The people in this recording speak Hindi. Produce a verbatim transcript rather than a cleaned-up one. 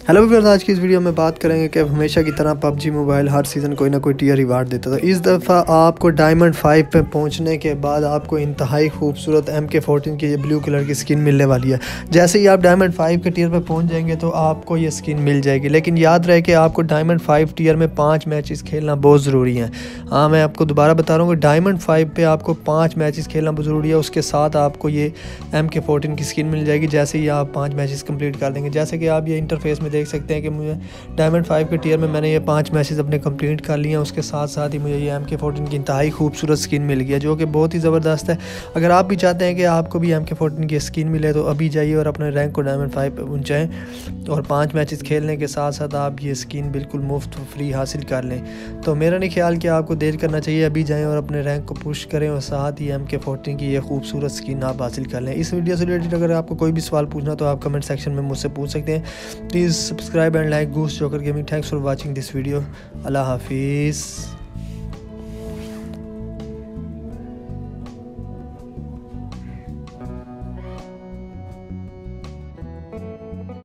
हेलो व्यूअर्स, आज की इस वीडियो में बात करेंगे कि हमेशा की तरह पबजी मोबाइल हर सीज़न कोई ना कोई टीयर रिवार्ड देता था। इस दफ़ा आपको डायमंड फाइव पे पहुंचने के बाद आपको इंतहाई खूबसूरत एम के फोर्टीन की ये ब्लू कलर की स्किन मिलने वाली है। जैसे ही आप डायमंड फाइव के टीयर पे पहुंच जाएंगे तो आपको ये स्किन मिल जाएगी, लेकिन याद रहे कि आपको डायमंड फाइव टीयर में पाँच मैचेस खेलना बहुत ज़रूरी है। हाँ, मैं आपको दोबारा बता रहा हूँ कि डायमंड फाइव पे आपको पाँच मैचेस खेलना बहुत ज़रूरी है। उसके साथ आपको ये एम के फोर्टीन की स्किन मिल जाएगी जैसे ही आप पाँच मैचेस कंप्लीट कर देंगे। जैसे कि आप ये इंटरफेस में देख सकते हैं कि मुझे डायमंड फाइव के टीयर में मैंने ये पांच मैचेस अपने कंप्लीट कर लिए हैं। उसके साथ साथ ही मुझे ये एम के फोर्टीन की इंतहाई खूबसूरत स्किन मिल गया जो कि बहुत ही ज़बरदस्त है। अगर आप भी चाहते हैं कि आपको भी एम के फोर्टीन की स्किन मिले तो अभी जाइए और अपने रैंक को डायमंड फाइव पर पहुँचाएँ और पाँच मैचेस खेलने के साथ साथ आप ये स्किन बिल्कुल मुफ्त फ्री हासिल कर लें। तो मेरा नहीं ख्याल कि आपको देर करना चाहिए, अभी जाएँ और अपने रैंक को पुश करें और साथ ही एम के फोर्टीन की ये खूबसूरत स्किन आप हासिल कर लें। इस वीडियो से रिलेटेड अगर आपको कोई भी सवाल पूछना तो आप कमेंट सेक्शन में मुझसे पूछ सकते हैं। Please subscribe and like goose joker gaming. Thanks for watching this video. अल्लाह हाफिज़।